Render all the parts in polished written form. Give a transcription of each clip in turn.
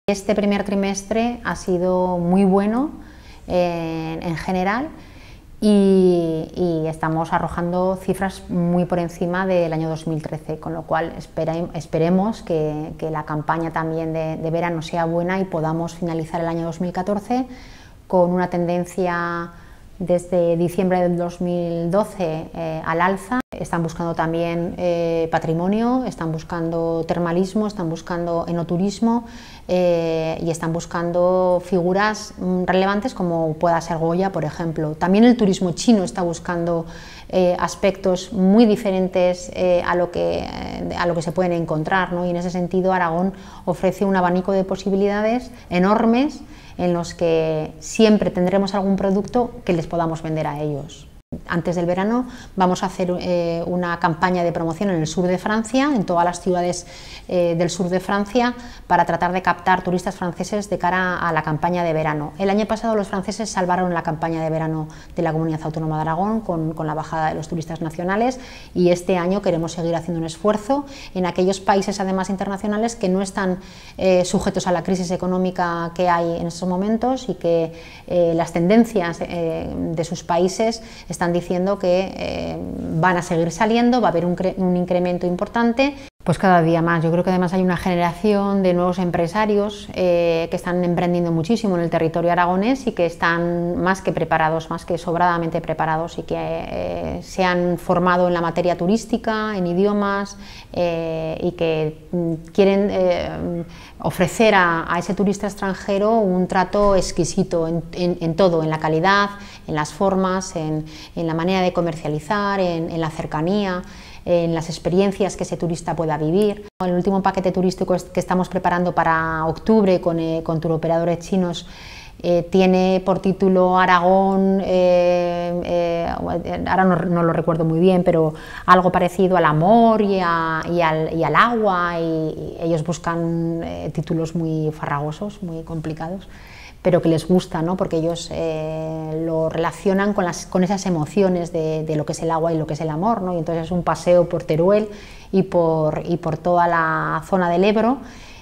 Este primer trimestre ha sido muy bueno en general y estamos arrojando cifras muy por encima del año 2013, con lo cual esperemos que la campaña también de verano sea buena y podamos finalizar el año 2014 con una tendencia desde diciembre del 2012 al alza. Están buscando también patrimonio, están buscando termalismo, están buscando enoturismo y están buscando figuras relevantes como pueda ser Goya, por ejemplo. También el turismo chino está buscando aspectos muy diferentes a lo que se pueden encontrar, ¿no? Y en ese sentido Aragón ofrece un abanico de posibilidades enormes en los que siempre tendremos algún producto que les podamos vender a ellos. Antes del verano vamos a hacer una campaña de promoción en el sur de Francia, en todas las ciudades del sur de Francia, para tratar de captar turistas franceses de cara a la campaña de verano. El año pasado los franceses salvaron la campaña de verano de la Comunidad Autónoma de Aragón con la bajada de los turistas nacionales, y este año queremos seguir haciendo un esfuerzo en aquellos países además internacionales que no están sujetos a la crisis económica que hay en estos momentos y que las tendencias de sus países están diciendo que van a seguir saliendo, va a haber un incremento importante. Pues cada día más. Yo creo que además hay una generación de nuevos empresarios que están emprendiendo muchísimo en el territorio aragonés y que están más que preparados, más que sobradamente preparados, y que se han formado en la materia turística, en idiomas, y que quieren ofrecer a ese turista extranjero un trato exquisito en todo, en la calidad, en las formas, en la manera de comercializar, en la cercanía, en las experiencias que ese turista pueda vivir. El último paquete turístico que estamos preparando para octubre con turoperadores chinos tiene por título Aragón, ahora no lo recuerdo muy bien, pero algo parecido al amor y al agua, y ellos buscan títulos muy farragosos, muy complicados, pero que les gusta, ¿no? Porque ellos lo relacionan con esas emociones de lo que es el agua y lo que es el amor, ¿no? Y entonces es un paseo por Teruel y por toda la zona del Ebro,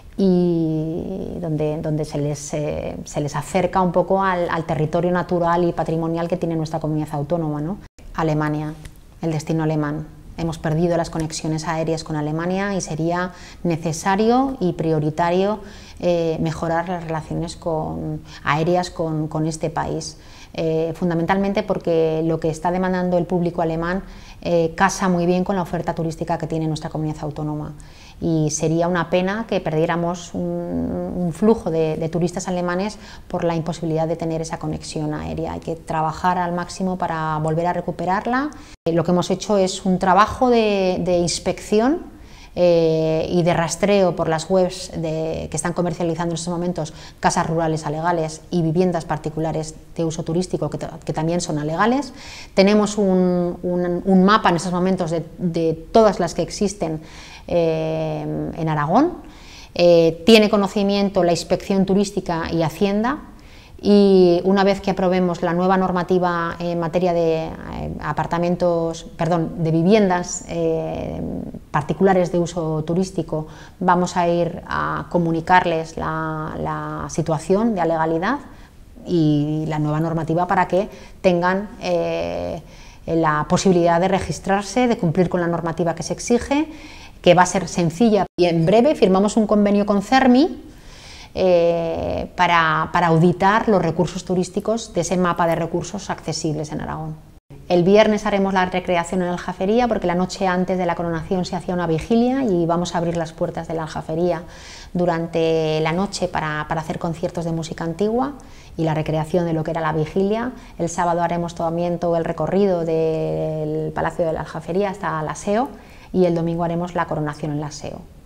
y donde se les acerca un poco al territorio natural y patrimonial que tiene nuestra comunidad autónoma, ¿no? Alemania, el destino alemán. Hemos perdido las conexiones aéreas con Alemania y sería necesario y prioritario mejorar las relaciones aéreas con este país, fundamentalmente porque lo que está demandando el público alemán casa muy bien con la oferta turística que tiene nuestra comunidad autónoma, y sería una pena que perdiéramos un flujo de turistas alemanes por la imposibilidad de tener esa conexión aérea. Hay que trabajar al máximo para volver a recuperarla. Lo que hemos hecho es un trabajo de inspección y de rastreo por las webs que están comercializando en estos momentos casas rurales alegales y viviendas particulares de uso turístico que también son alegales. Tenemos un mapa en estos momentos de todas las que existen en Aragón. Tiene conocimiento la Inspección Turística y Hacienda, y una vez que aprobemos la nueva normativa en materia de de viviendas particulares de uso turístico, vamos a ir a comunicarles la situación de alegalidad y la nueva normativa para que tengan la posibilidad de registrarse, de cumplir con la normativa que se exige, que va a ser sencilla. Y en breve firmamos un convenio con CERMI para auditar los recursos turísticos de ese mapa de recursos accesibles en Aragón. El viernes haremos la recreación en la Aljafería, porque la noche antes de la coronación se hacía una vigilia y vamos a abrir las puertas de la Aljafería durante la noche para hacer conciertos de música antigua y la recreación de lo que era la vigilia. El sábado haremos también todo el recorrido del Palacio de la Aljafería hasta la SEO, y el domingo haremos la coronación en la SEO.